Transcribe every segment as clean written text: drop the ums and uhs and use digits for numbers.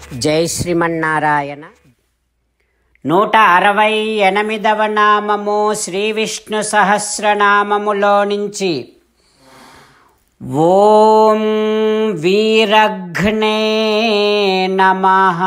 జై శ్రీమన్నారాయణ. 168వ నామము శ్రీ విష్ణు సహస్రనామములో నుంచి ఓం వీరఘ్నే నమః.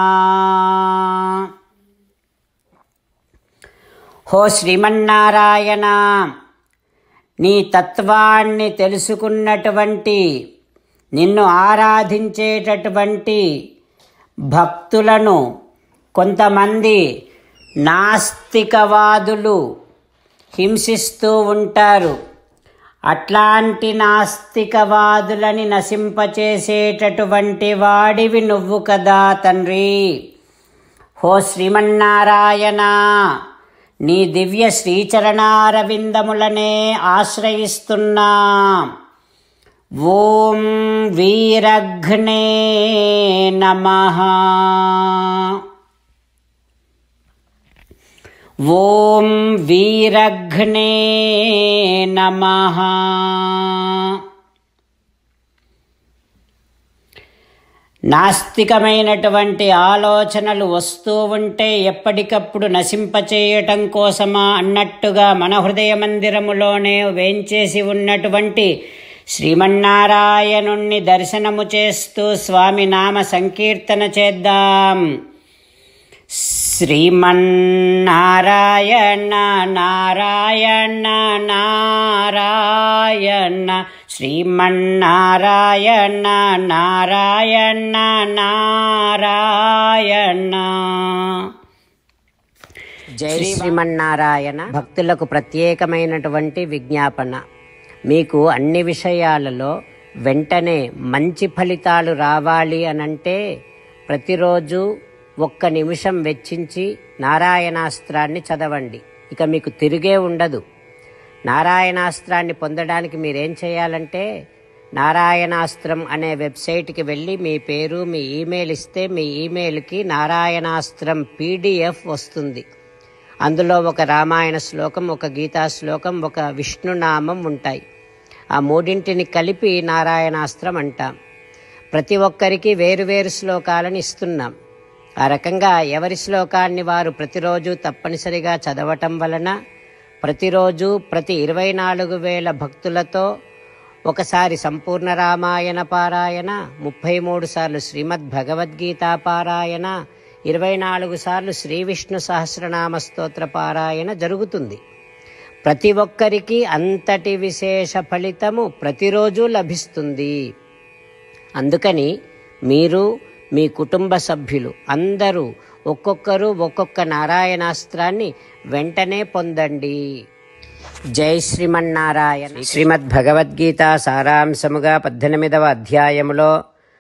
హో శ్రీమన్నారాయణ, నీ తత్వాన్ని తెలుసుకున్నటువంటి, నిన్ను ఆరాధించేటటువంటి భక్తులను కొంతమంది నాస్తికవాదులు హింసిస్తూ ఉంటారు. అట్లాంటి నాస్తికవాదులని నశింపచేసేటటువంటి వాడివి నువ్వు కదా తండ్రి. హో శ్రీమన్నారాయణ, నీ దివ్య శ్రీచరణారవిందములనే ఆశ్రయిస్తున్నా. ఓం వీరఘ్నే నమః. ఓం వీరఘ్నే నమః. నాస్తికమైనటువంటి ఆలోచనలు వస్తూ ఉంటే ఎప్పటికప్పుడు నశింపచేయటం కోసమా అన్నట్టుగా మన హృదయ మందిరములోనే వేంచేసి ఉన్నటువంటి శ్రీమన్నారాయణుణ్ణి దర్శనము చేస్తూ స్వామి నామ సంకీర్తన చేద్దాం. శ్రీమన్నారాయణ నారాయణ నారాయణ, శ్రీమన్నారాయణ నారాయణ నారాయణ. జై శ్రీమన్నారాయణ. భక్తులకు ప్రత్యేకమైనటువంటి విజ్ఞాపన. మీకు అన్ని విషయాలలో వెంటనే మంచి ఫలితాలు రావాలి అనంటే ప్రతిరోజు 1 నిమిషం వెచ్చించి నారాయణాస్త్రాన్ని చదవండి. ఇక మీకు తిరిగే ఉండదు. నారాయణాస్త్రాన్ని పొందడానికి మీరేం చేయాలంటే, నారాయణాస్త్రం అనే వెబ్సైట్కి వెళ్ళి మీ పేరు, మీ ఈమెయిల్ ఇస్తే మీ ఈమెయిల్కి నారాయణాస్త్రం PDF వస్తుంది. అందులో ఒక రామాయణ శ్లోకం, ఒక గీతా శ్లోకం, ఒక విష్ణునామం ఉంటాయి. ఆ మూడింటిని కలిపి నారాయణాస్త్రం అంటాం. ప్రతి ఒక్కరికి వేరువేరు శ్లోకాలను ఇస్తున్నాం. ఆ రకంగా ఎవరి శ్లోకాన్ని వారు ప్రతిరోజు తప్పనిసరిగా చదవటం వలన ప్రతిరోజు ప్రతి 24,000 భక్తులతో ఒకసారి సంపూర్ణ రామాయణ పారాయణ, 33 సార్లు శ్రీమద్ భగవద్గీత పారాయణ, 24 సార్లు శ్రీ విష్ణు సహస్రనామ స్తోత్ర పారాయణ జరుగుతుంది. ప్రతి ఒక్కరికి అంతటి విశేష ఫలితము ప్రతిరోజు లభిస్తుంది. అందుకని మీరు, మీ కుటుంబ సభ్యులు అందరూ ఒక్కొక్కరు ఒక్కొక్క నారాయణాస్త్రాన్ని వెంటనే పొందండి. జై శ్రీమన్నారాయణ. శ్రీమద్ భగవద్గీత సారాంశముగా 18వ అధ్యాయములో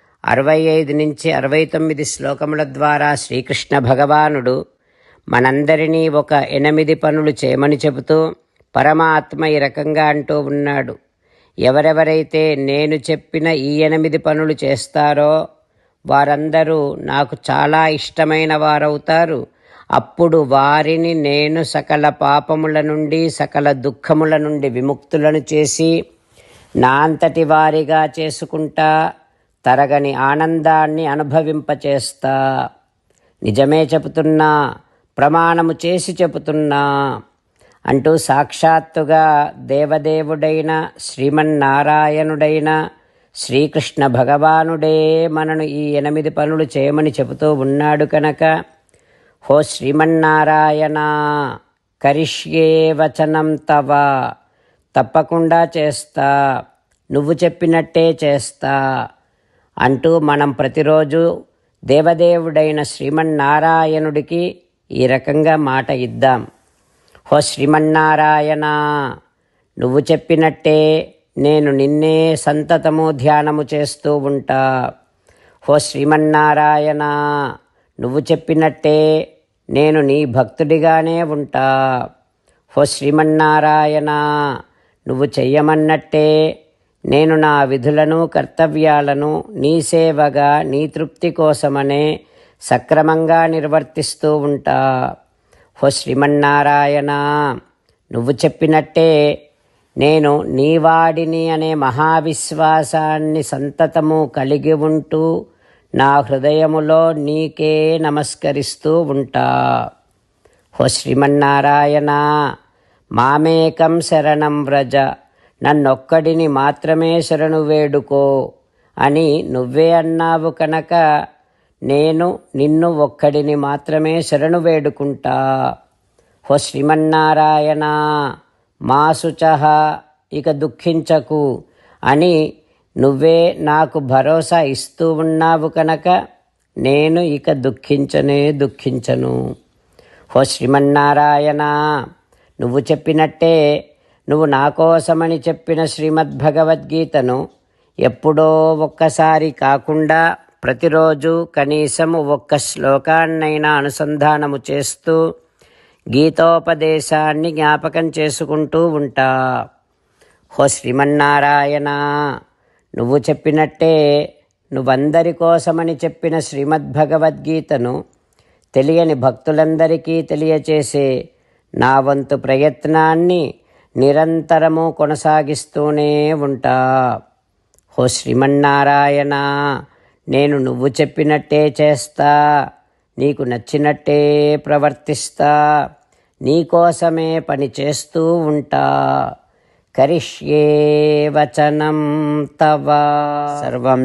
65 నుంచి 69 శ్లోకముల ద్వారా శ్రీకృష్ణ భగవానుడు మనందరినీ ఒక 8 పనులు చేయమని చెబుతూ పరమాత్మ ఈ రకంగా అంటూ ఉన్నాడు. ఎవరెవరైతే నేను చెప్పిన ఈ 8 పనులు చేస్తారో వారందరూ నాకు చాలా ఇష్టమైన వారవుతారు. అప్పుడు వారిని నేను సకల పాపముల నుండి, సకల దుఃఖముల నుండి విముక్తులను చేసి నా అంతటి వారిగా చేసుకుంటా, తరగని ఆనందాన్ని అనుభవింపచేస్తా. నిజమే చెబుతున్నా, ప్రమాణము చేసి చెబుతున్నా అంటూ సాక్షాత్తుగా దేవదేవుడైన శ్రీమన్నారాయణుడైన శ్రీకృష్ణ భగవానుడే మనను ఈ 8 పనులు చేయమని చెబుతూ ఉన్నాడు కనుక, హో శ్రీమన్నారాయణ, కరిష్యే వచనం తవ, తప్పకుండా చేస్తా, నువ్వు చెప్పినట్టే చేస్తా అంటూ మనం ప్రతిరోజు దేవదేవుడైన శ్రీమన్నారాయణుడికి ఈ రకంగా మాట ఇద్దాం. హో శ్రీమన్నారాయణ, నువ్వు చెప్పినట్టే నేను నిన్నే సంతతము ధ్యానము చేస్తూ ఉంటా. హో శ్రీమన్నారాయణ, నువ్వు చెప్పినట్టే నేను నీ భక్తుడిగానే ఉంటా. హో శ్రీమన్నారాయణ, నువ్వు చెయ్యమన్నట్టే నేను నా విధులను, కర్తవ్యాలను నీ సేవగా, నీ తృప్తి కోసమనే సక్రమంగా నిర్వర్తిస్తూ ఉంటా. హో శ్రీమన్నారాయణ, నువ్వు చెప్పినట్టే నేను నీవాడిని అనే మహావిశ్వాసాన్ని సంతతము కలిగి ఉంటూ నా హృదయములో నీకే నమస్కరిస్తూ ఉంటా. ఓ శ్రీమన్నారాయణ, మామేకం శరణం వ్రజ, నన్నొక్కడిని మాత్రమే శరణు వేడుకో అని నువ్వే అన్నావు కనుక నేను నిన్ను ఒక్కడిని మాత్రమే శరణు వేడుకుంటా. ఓ శ్రీమన్నారాయణ, మా శుచః, ఇక దుఃఖించకు అని నువ్వే నాకు భరోసా ఇస్తూ ఉన్నావు కనుక నేను ఇక దుఃఖించను. ఓ శ్రీమన్నారాయణ, నువ్వు చెప్పినట్టే నువ్వు నా కోసమని చెప్పిన శ్రీమద్భగవద్గీతను ఎప్పుడో ఒక్కసారి కాకుండా ప్రతిరోజు కనీసం ఒక్క శ్లోకాన్నైనా అనుసంధానము చేస్తూ గీతోపదేశాన్ని జ్ఞాపకం చేసుకుంటూ ఉంటా. ఓ శ్రీమన్నారాయణ, నువ్వు చెప్పినట్టే నువ్వందరి కోసమని చెప్పిన శ్రీమద్భగవద్గీతను తెలియని భక్తులందరికీ తెలియచేసే నా వంతు ప్రయత్నాన్ని నిరంతరము కొనసాగిస్తూనే ఉంటా. ఓ శ్రీమన్నారాయణ, నేను నువ్వు చెప్పినట్టే చేస్తా, నీకు నచ్చినట్టే ప్రవర్తిస్తా, నీకోసమే పని చేస్తూ ఉంటా. కరిష్యే వచనం తవ. సర్వం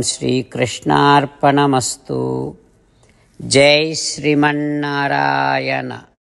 శ్రీకృష్ణార్పణమస్తు. జై శ్రీమన్నారాయణ.